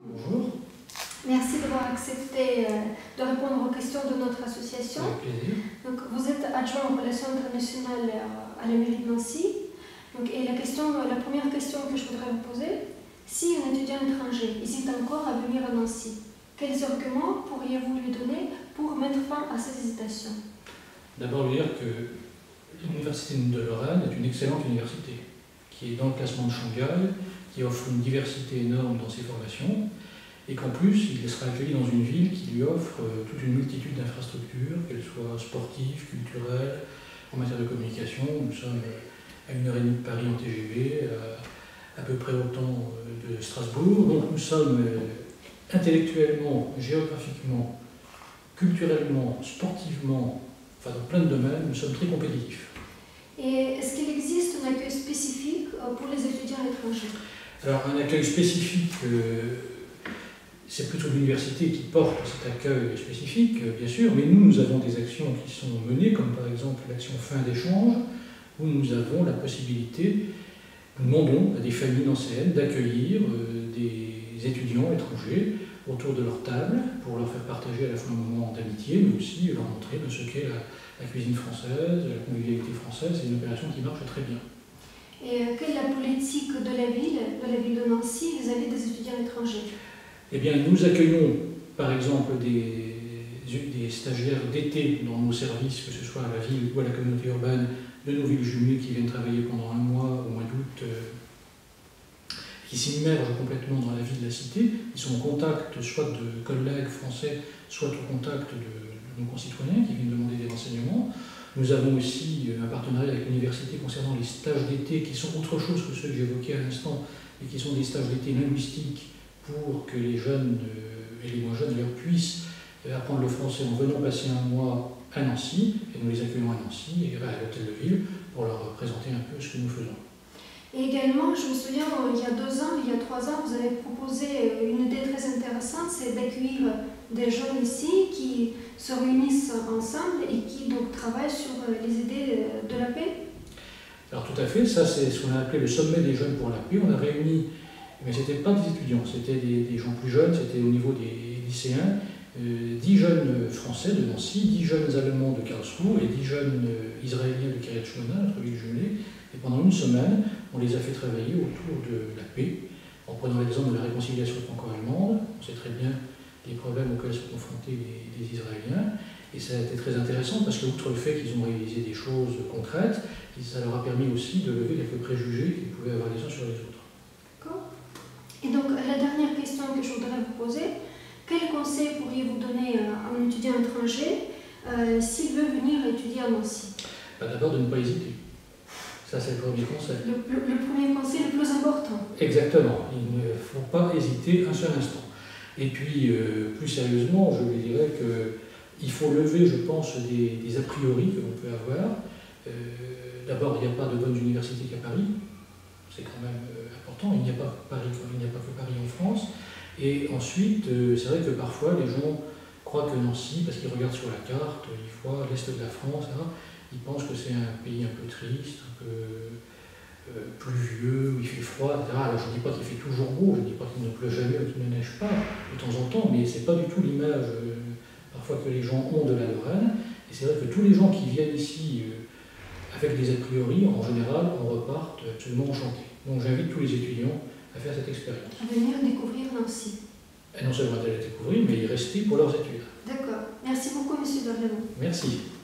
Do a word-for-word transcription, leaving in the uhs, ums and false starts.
Bonjour. Merci d'avoir accepté euh, de répondre aux questions de notre association. Avec plaisir. Donc, vous êtes adjoint aux relations internationales à, à la mairie de Nancy. Donc, et la, question, la première question que je voudrais vous poser, si un étudiant étranger hésite encore à venir à Nancy, quels arguments pourriez-vous lui donner pour mettre fin à cette hésitation? D'abord, lui dire que l'Université de Lorraine est une excellente université, qui est dans le classement de Shanghai, qui offre une diversité énorme dans ses formations, et qu'en plus, il sera accueilli dans une ville qui lui offre toute une multitude d'infrastructures, qu'elles soient sportives, culturelles, en matière de communication. Nous sommes à une heure et demie de Paris en T G V, à, à peu près autant de Strasbourg. Donc nous sommes intellectuellement, géographiquement, culturellement, sportivement, enfin dans plein de domaines, nous sommes très compétitifs. Et est-ce qu'il existe un accueil spécifique pour les étudiants étrangers? Alors un accueil spécifique, euh, c'est plutôt l'université qui porte cet accueil spécifique, bien sûr, mais nous, nous avons des actions qui sont menées, comme par exemple l'action Fin d'échange, où nous avons la possibilité, nous demandons à des familles nancéennes d'accueillir euh, des étudiants étrangers autour de leur table, pour leur faire partager à la fois un moment d'amitié, mais aussi leur montrer ce qu'est la, la cuisine française, la convivialité française. C'est une opération qui marche très bien. Et quelle est la politique de la ville, de la ville de Nancy, vis-à-vis des étudiants étrangers? Eh bien, nous accueillons par exemple des, des stagiaires d'été dans nos services, que ce soit à la ville ou à la communauté urbaine de nos villes jumelées qui viennent travailler pendant un mois au mois d'août, euh, qui s'immergent complètement dans la vie de la cité. Ils sont en contact soit de collègues français, soit au contact de, de nos concitoyens qui viennent demander des renseignements. Nous avons aussi un partenariat avec l'université concernant les stages d'été qui sont autre chose que ceux que j'évoquais à l'instant, et qui sont des stages d'été linguistiques pour que les jeunes et les moins jeunes puissent apprendre le français en venant passer un mois à Nancy, et nous les accueillons à Nancy et à l'hôtel de ville pour leur présenter un peu ce que nous faisons. Et également, je me souviens, il y a deux ans, il y a trois ans, vous avez proposé une idée très intéressante, c'est d'accueillir des jeunes ici qui se réunissent ensemble et qui donc travaillent sur les idées de la paix. Alors tout à fait, ça c'est ce qu'on a appelé le sommet des jeunes pour la paix. On a réuni, mais ce n'étaient pas des étudiants, c'était des, des gens plus jeunes, c'était au niveau des lycéens, euh, dix jeunes français de Nancy, dix jeunes allemands de Karlsruhe et dix jeunes israéliens de Kiryat Shmona, notre ville jumelée. Et pendant une semaine, on les a fait travailler autour de la paix, en prenant l'exemple de la réconciliation franco-allemande. On sait très bien les problèmes auxquels sont confrontés les, les Israéliens. Et ça a été très intéressant parce que, outre le fait qu'ils ont réalisé des choses concrètes, ça leur a permis aussi de lever quelques préjugés qu'ils pouvaient avoir les uns sur les autres. D'accord. Et donc, la dernière question que je voudrais vous poser, quel conseil pourriez-vous donner à un étudiant étranger euh, s'il veut venir étudier à Nancy? Bah, d'abord, de ne pas hésiter. Ça, c'est le premier conseil. Le, le, le premier conseil le plus important. Exactement. Il ne faut pas hésiter un seul instant. Et puis, euh, plus sérieusement, je lui dirais qu'il faut lever, je pense, des, des a priori que l'on peut avoir. Euh, D'abord, il n'y a pas de bonnes universités qu'à Paris. C'est quand même euh, important. Il n'y a pas Paris, il n'y a pas que Paris en France. Et ensuite, euh, c'est vrai que parfois, les gens croient que Nancy, parce qu'ils regardent sur la carte, ils voient l'Est de la France, hein, ils pensent que c'est un pays un peu triste, un peu euh, pluvieux, où il fait froid, et cetera. Alors je ne dis pas qu'il fait toujours beau, je ne dis pas qu'il ne pleut jamais ou qu'il ne neige pas de temps en temps, mais ce n'est pas du tout l'image euh, parfois que les gens ont de la Lorraine. Et c'est vrai que tous les gens qui viennent ici euh, avec des a priori, en général, on repart absolument enchantés. Donc j'invite tous les étudiants à faire cette expérience. À venir découvrir Nancy. Et non seulement à la découvrir, mais y rester pour leurs études. D'accord. Merci beaucoup, Monsieur Dorlémont. Merci.